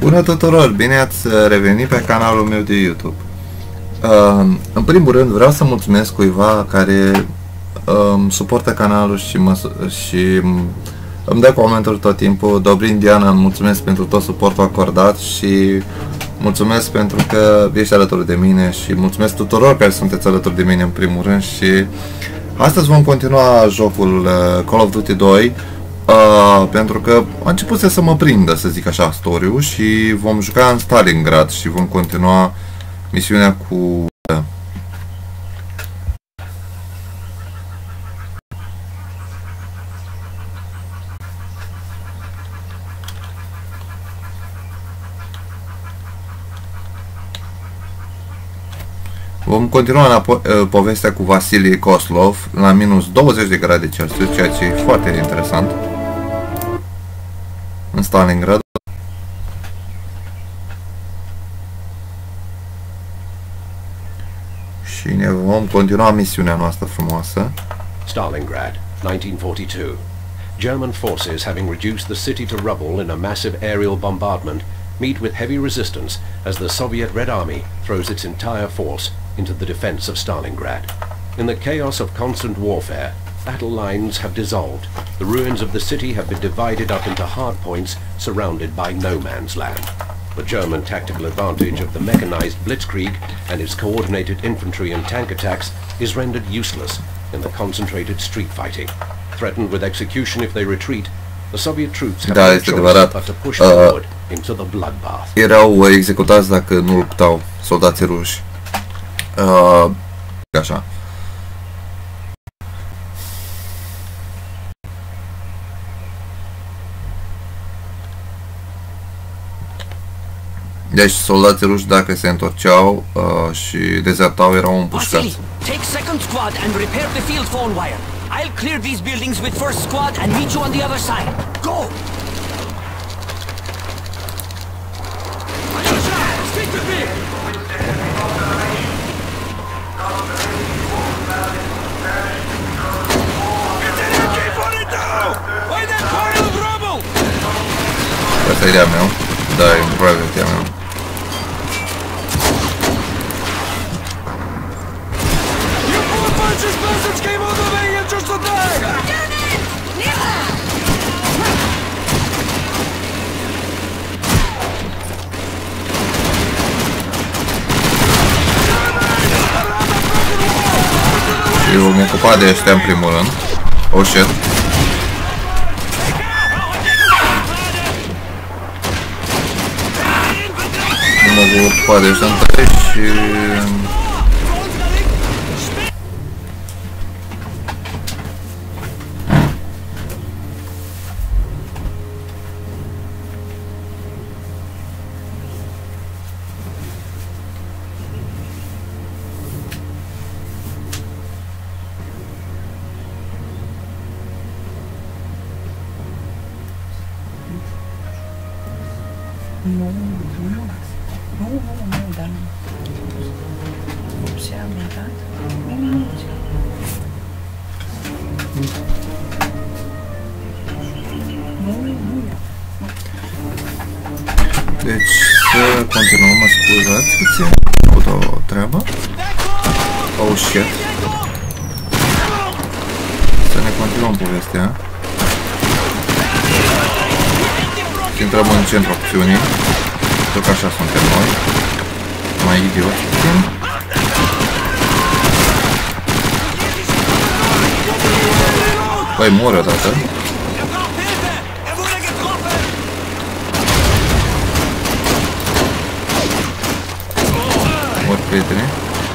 Bună tuturor! Bine ați revenit pe canalul meu de YouTube. În primul rând vreau să mulțumesc cuiva care suportă canalul și îmi dă comentarii tot timpul. Dobrin Diana, îmi mulțumesc pentru tot suportul acordat și mulțumesc pentru că ești alături de mine și mulțumesc tuturor care sunteți alături de mine în primul rând. Și astăzi vom continua jocul Call of Duty 2 pentru că a început să mă prindă, să zic așa, story-ul și vom juca în Stalingrad și vom continua misiunea cu... Vom continua la povestea cu Vasily Kozlov la minus 20 de grade Celsius, ceea ce e foarte interesant în Stalingrad. Și ne vom continua misiunea noastră frumoasă. Stalingrad, 1942. German forces, having reduced the city to rubble in a massive aerial bombardment, meet with heavy resistance as the Soviet Red Army throws its entire force into the defense of Stalingrad. In the chaos of constant warfare, battle lines have dissolved. The ruins of the city have been divided up into hard points surrounded by no man's land. The German tactical advantage of the mechanized blitzkrieg and its coordinated infantry and tank attacks is rendered useless in the concentrated street fighting. Threatened with execution if they retreat, the Soviet troops have no choice but to push forward into the bloodbath. Erau executați dacă nu luptau soldații ruși. Așa. Deci soldații ruși, dacă se întorceau și dezertau, erau împușcați. Take second squad and repair the field phone wire. I'll clear these buildings with first squad and meet you on the other side. Go! Stick with me! Asta e de-a meu. Da, e probabil de-a meu. Eu vom ocupa de ăștia în primul rând. Oh shit. Mă voi ocupa de ăștia întâi și... Nu, dar nu se-a mutat. Deci să continuăm, mă scuzați puțin, am avut o treabă. Oh shit. Să ne continuăm povestea. Intrăm în centrul acțiunii. Tot că așa suntem noi. Mai idioți puțin. Băi, mori odată. Mori, prieteni.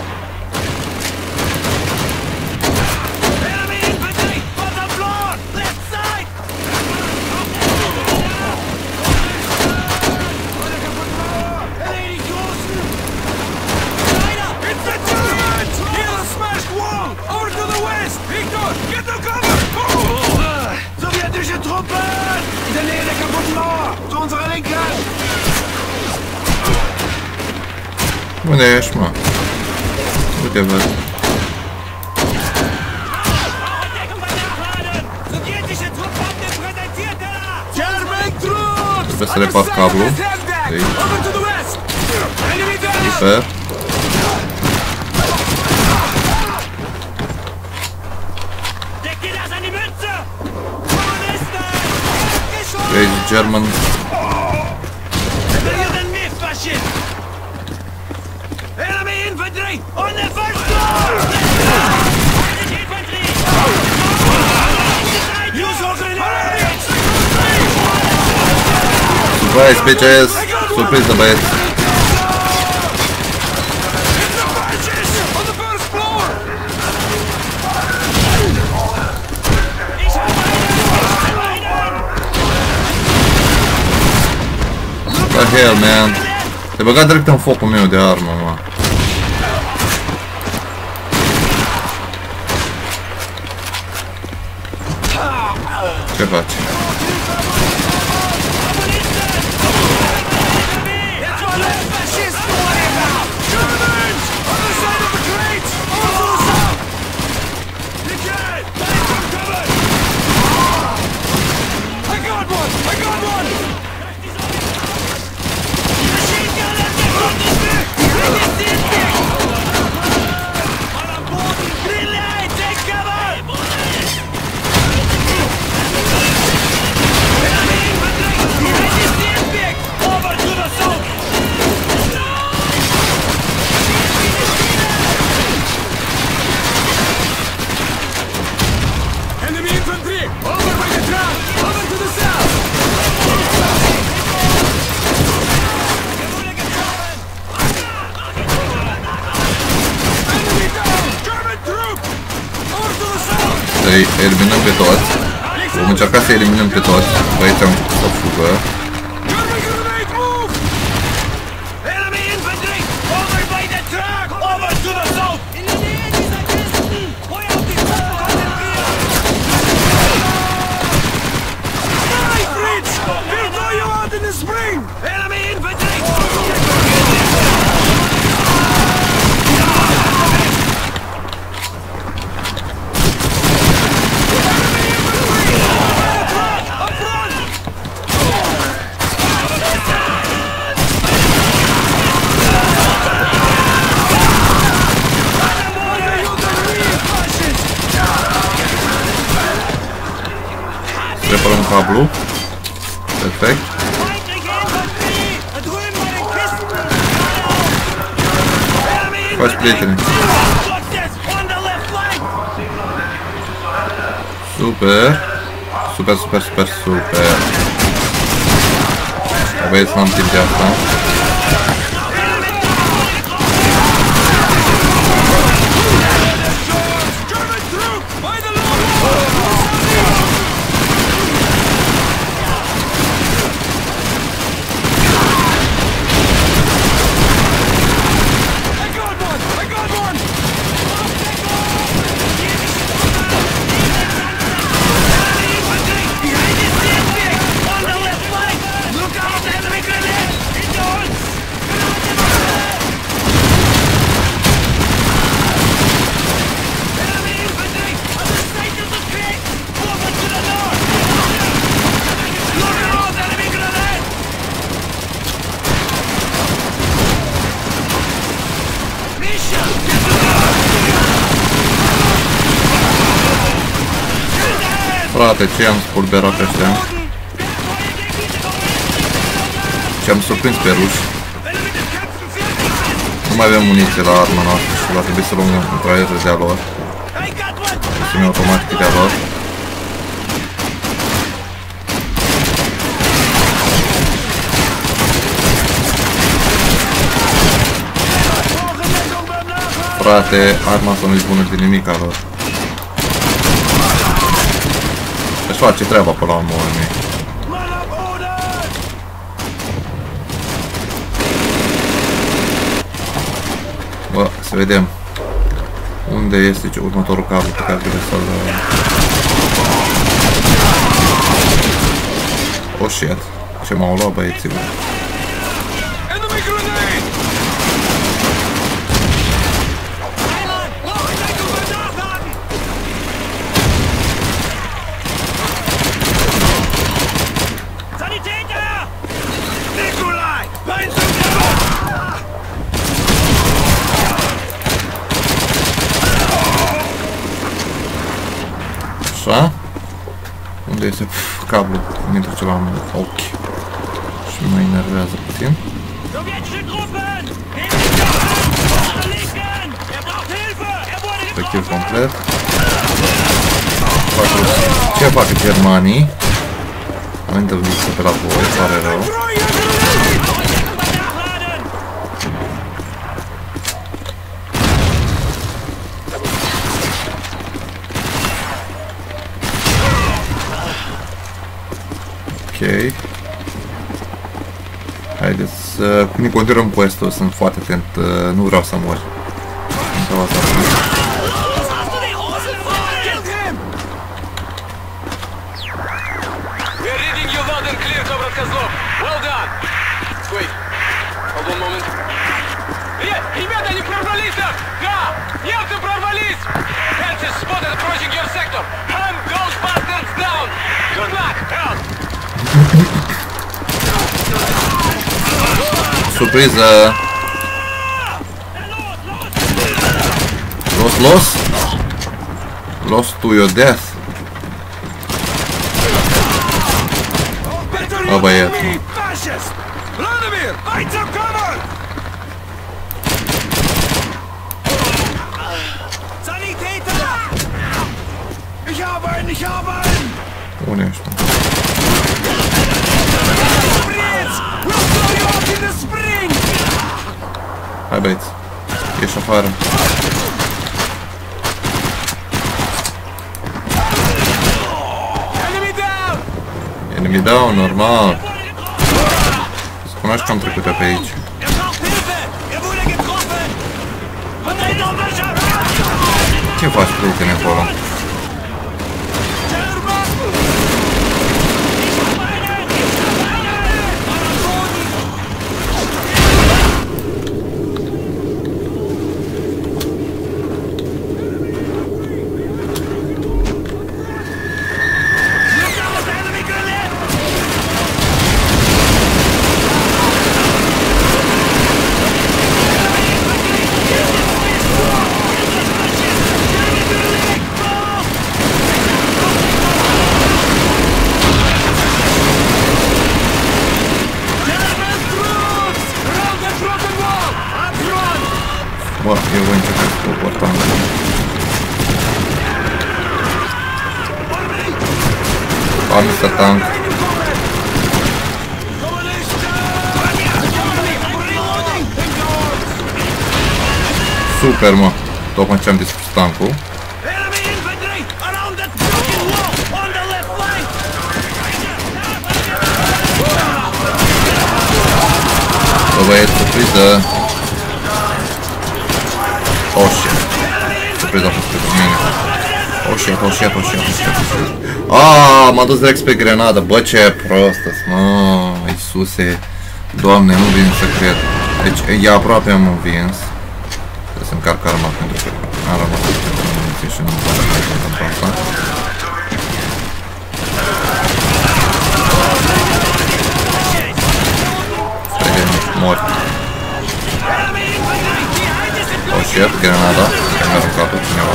Unde ești, mă? Uite, văd. Trebuie să repar cablul. aici. Super. Crazy German. Surprise, bitches! Surpriză, băieți! What the hell, man? Te băga direct în focul meu de armă, mă. Ce faci? Să-i eliminăm pe toți. Vom încerca să eliminăm pe toți. Aici am o fugă. Reparăm cablu. Perfect. Faci, prietene. Super. Super, super, super, super. Băieți, n-am timp de asta. Frate, ce am spulberat pe ăștia? Ce am surprins pe ruși? Nu mai avem muniție la arma noastră și va trebui să luăm un traier de-a lor. Semi-automatic de-a lor. Frate, arma asta nu-i bună de nimic a lor. Își face treaba pe la urmă, oamenii. Bă, să vedem unde este următorul cablu pe care trebuie să-l... Oh, shit. Ce m-au luat băieții, bă. Așa. Unde este cablul? Îmi intră ceva în ochi. Și mă enervează puțin. Pe kill complet. Ce fac germanii? Am intervizit pe la voi, pare rău. Ok. Haideți să ne continuăm quest-ul, sunt foarte atent, nu vreau să mor. Surpriză! Los! Los to your death! O, băiat! Unde ești? Hai băieți, ieși afară. Enemy down, normal. Să cunoaști că am trecut pe aici. Ce faci, prietene, acolo? Bă, eu voi încerca să o portam. Am Mr. Tank. Super, mă. Tocmai ce am distrus tankul. Bă, băieți, surpriză. Oh shit. Surpriza a fost pentru mine. Oh shit. M-a dus direct pe grenadă. Bă, ce prostă-s, mă, Iisuse. Doamne, nu vin să cred. Deci, e aproape am învins. Trebuie să încarc arma pentru că am rămas cu muniție și nu-mi poate să întâmplă asta. Stai că mori. Oh shit, grenada. Mi-a aruncat-o cineva.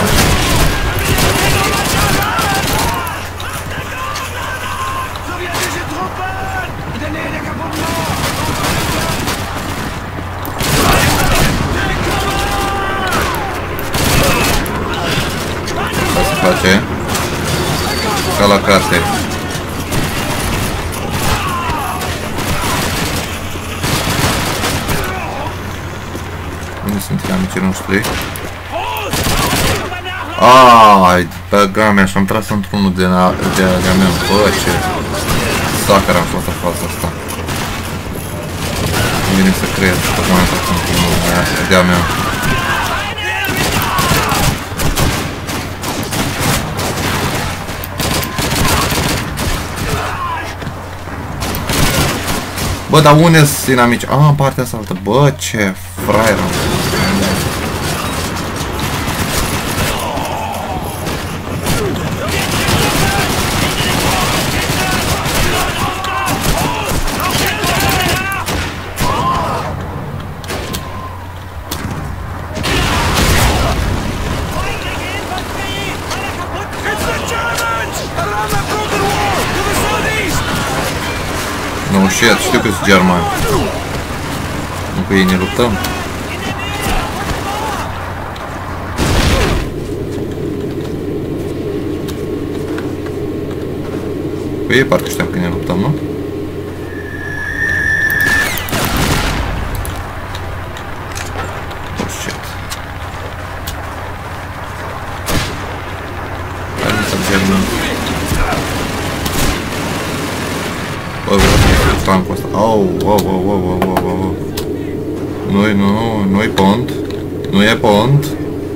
Asta se face ca la carte. Unde sunt amicii noștri? Ai, băga mea, și-am tras într-unul de a mea. Bă, ce sacăr am fost la faza asta. Nu vine să cred, tocmai am tras într-unul de a mea. Bă, dar unde sunt inamici? În partea asta altă. Bă, ce fraier am. Oh shit, știu că sunt germani. Nu cu ei ne luptăm. Cu ei parcă știam că ne luptăm, nu? Oh shit. Hai să mergem. Bă, vreau să tancul ăsta. Au. Nu-i pont. Nu e pont.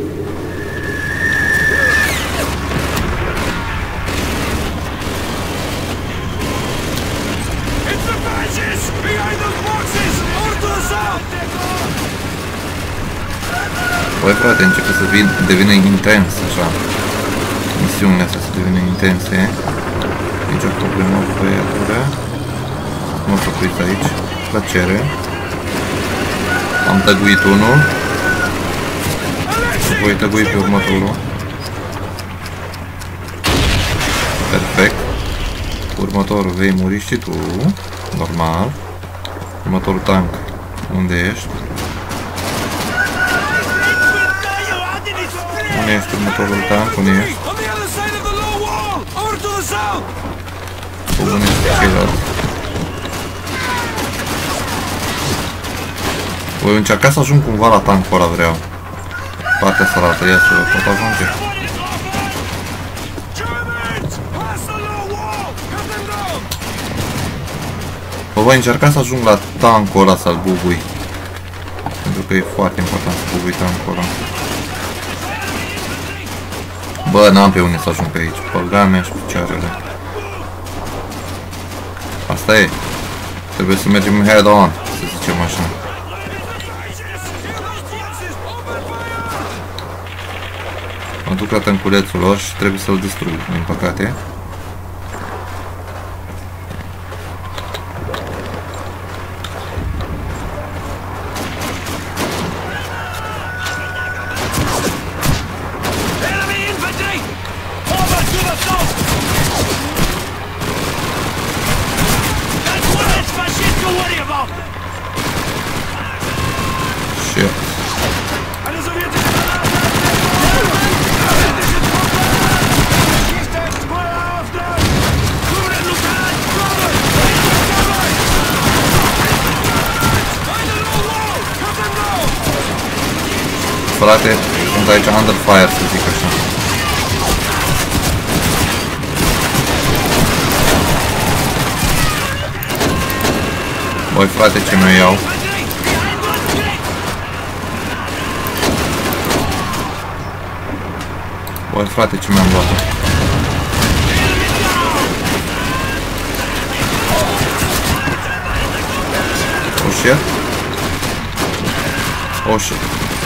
Băi frate, începe să devină intens, așa. Misiunile astea să devină intense. Nici o problemă cu băiatura. Nu o să opriți aici. Plăcere. Am tăguit unul. Voi tăgui pe următorul. Perfect. Următorul vei muri și tu. Normal. Următorul tank. Unde ești? Unde ești următorul tank? Unde ești? Unde ești ceilalți? Voi încerca să ajung cumva la tankul ăla, vreau. Partea salată, ia să pot ajunge. Vă voi încerca să ajung la tankul ăla să-l bubui. Pentru că e foarte important să bubui tankul ăla. Bă, n-am pe unde să ajung pe aici. Pălga mea și picioarele. Asta e. Trebuie să mergem head on, să zicem așa. Mă duc la tanculețul lor și trebuie să-l distrug, din păcate. Frate, sunt aici under fire, să zic așa. Băi frate, ce mi-o iau? Băi frate, ce mi-am luat? Oh shit. Oh shit.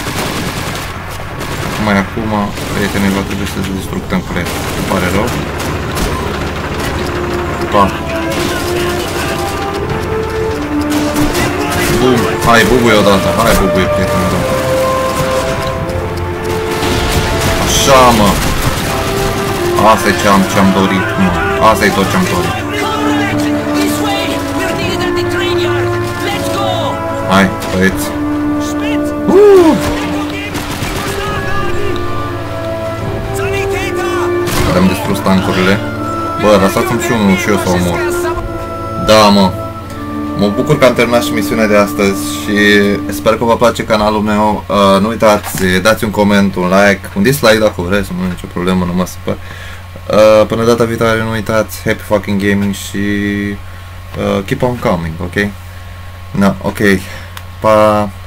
Mai acum, prietenii, va trebui să distrug tancurile. Îmi pare rău. Pa. Bum. Hai, bubui odată. Hai, bubui, prietenii, odată. Așa, mă. Asta e ce-am dorit, mă. Asta e tot ce-am dorit. Hai, băieți. Am distrus tancurile. Bă, lăsați-mi și unul și eu să omor. Da, mă. Mă bucur că am terminat și misiunea de astăzi și sper că vă place canalul meu. Nu uitați, dați un coment, un like, un dislike dacă vreți, nu e nicio problemă, nu mă supăr. Până data viitoare, nu uitați, happy fucking gaming și keep on coming, ok? No, ok. Pa!